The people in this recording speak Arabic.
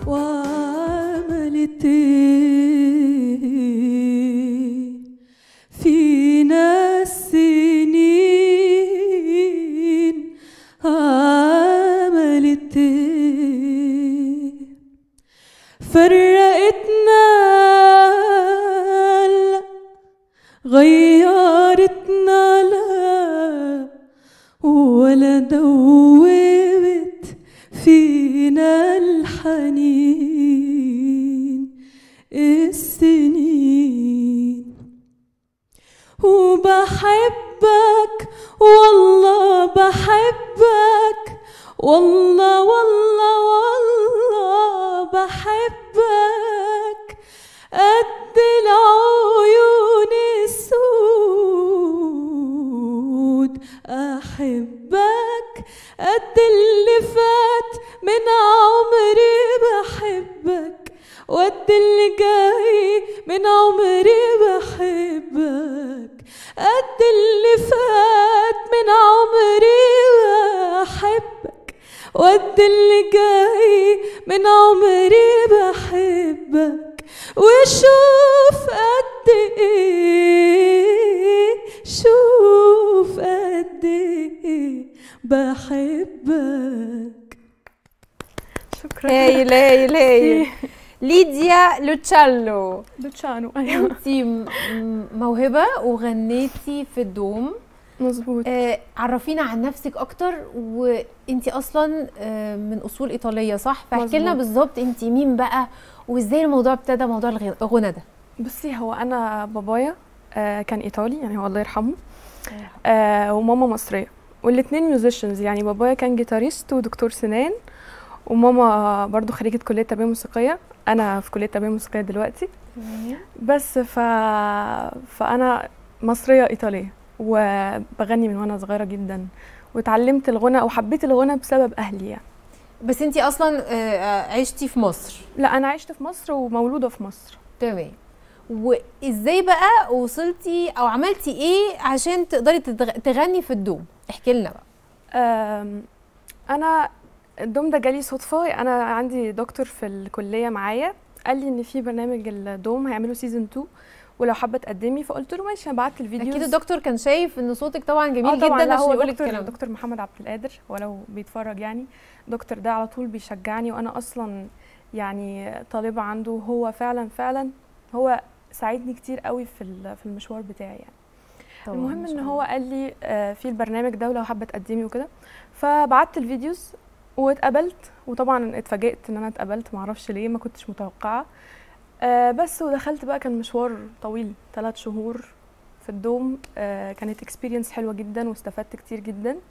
وعملت ايه فينا السنين، عملت ايه فرقتنا، لا غيرتنا، لا ولا دوبت فينا الحنين السنين. وبحبك والله بحبك، والله والله والله بحبك قد العيون السود، أحبك قد اللي فات من عمري، بحبك وقد اللي جاي من عمري، بحبك قد اللي فات من عمري، بحبك وقد اللي جاي من عمري، بحبك وشوف قد ايه، شوف قد ايه بحبك. شكرا. هايل هايل هايل. ليديا لوتشالو. لوتشانو، ايوه. انتي موهبه وغنيتي في الدوم. مظبوط. عرفينا عن نفسك اكتر، وانتي اصلا من اصول ايطاليه صح؟ فاحكي لنا بالظبط انتي مين بقى، وازاي الموضوع ابتدى، موضوع الغنى ده. بصي، هو انا بابايا كان ايطالي، يعني هو الله يرحمه، وماما مصريه، والاثنين ميوزيشنز. يعني بابايا كان جيتاريست ودكتور سنان، وماما برضو خريجه كليه تربيه موسيقيه. انا في كليه تربيه موسيقيه دلوقتي. بس فانا مصريه ايطاليه، وبغني من وانا صغيره جدا، واتعلمت الغنى او حبيت الغنى بسبب اهلي يعني. بس انتي اصلا عشتي في مصر؟ لا، انا عشت في مصر ومولوده في مصر. تمام. وازاي بقى وصلتي او عملتي ايه عشان تقدري تغني في الدوم؟ احكي لنا بقى. انا الدوم ده جالي صدفه. انا عندي دكتور في الكليه معايا، قال لي ان في برنامج الدوم هيعملوا سيزون 2 ولو حابه تقدمي، فقلت له ماشي. انا بعت الفيديوز. اكيد الدكتور كان شايف ان صوتك طبعا جميل جدا عشان يقول لك الكلام. دكتور محمد عبد القادر، ولو بيتفرج يعني. الدكتور ده على طول بيشجعني، وانا اصلا يعني طالبه عنده. هو فعلا هو ساعدني كتير قوي في المشوار بتاعي يعني. المهم ان هو قال لي في البرنامج ده ولو حابه تقدمي وكده، فبعت الفيديوز واتقبلت. وطبعا اتفاجئت ان انا اتقبلت، معرفش ليه، ما كنتش متوقعه. بس ودخلت بقى. كان مشوار طويل، 3 شهور في الدوم. كانت اكسبيرينس حلوه جدا، واستفدت كتير جدا.